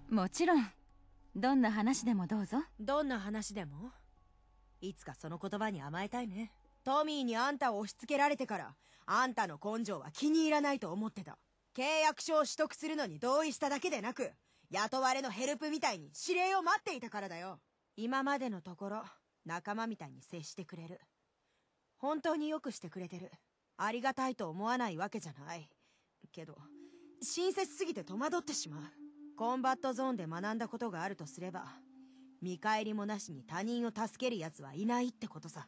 もちろん。どんな話でもどうぞ。 どんな話でも？いつかその言葉に甘えたいね。トミーにあんたを押し付けられてから、あんたの根性は気に入らないと思ってた。契約書を取得するのに同意しただけでなく、雇われのヘルプみたいに指令を待っていたからだよ。今までのところ、仲間みたいに接してくれる。本当によくしてくれてる。ありがたいと思わないわけじゃない。けど、親切すぎて戸惑ってしまう。コンバットゾーンで学んだことがあるとすれば、見返りもなしに他人を助ける奴はいないってことさ。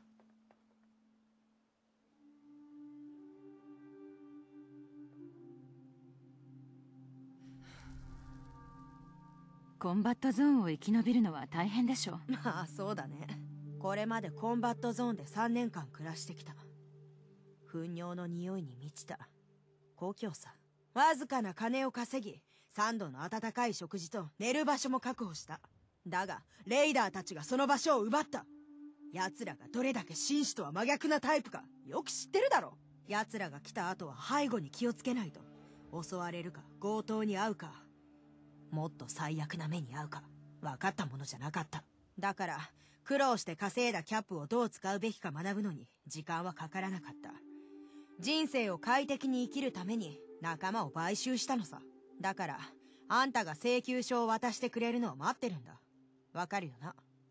コンバットゾーンを生き延びるのは大変でしょ。 まあそうだね。これまでコンバットゾーンで3年間暮らしてきた。糞尿の匂いに満ちた故郷さ。わずかな金を稼ぎ、3度の温かい食事と寝る場所も確保した。だがレイダーたちがその場所を奪った。奴らがどれだけ紳士とは真逆なタイプかよく知ってるだろ。奴らが来た後は背後に気をつけないと、襲われるか強盗に遭うか、もっと最悪な目に遭うか分かったものじゃなかった。だから苦労して稼いだキャップをどう使うべきか学ぶのに時間はかからなかった。人生を快適に生きるために仲間を買収したのさ。だからあんたが請求書を渡してくれるのを待ってるんだ。わかるよな？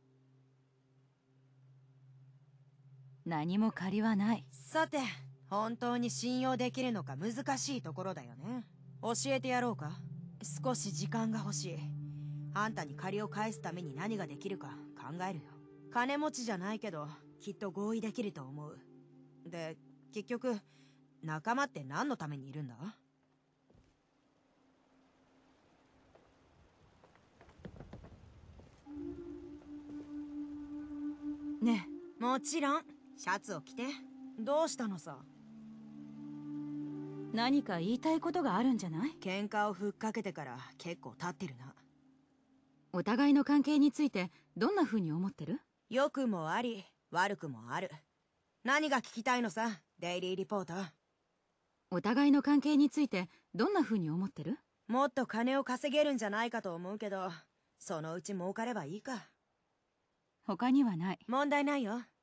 何も借りはない。 さて、本当に信用できるのか難しいところだよね。教えてやろうか？少し時間が欲しい。あんたに借りを返すために何ができるか考えるよ。金持ちじゃないけどきっと合意できると思う。で、結局仲間って何のためにいるんだ？ ねえ。もちろん。シャツを着て。どうしたのさ？ 何か言いたいことがあるんじゃない？ 喧嘩をふっかけてから結構経ってるな。 お互いの関係についてどんな風に思ってる？ 良くもあり悪くもある。何が聞きたいのさ、デイリーリポーター。 お互いの関係についてどんな風に思ってる？ もっと金を稼げるんじゃないかと思うけど、そのうち儲かればいいか。 他にはない。 問題ないよ。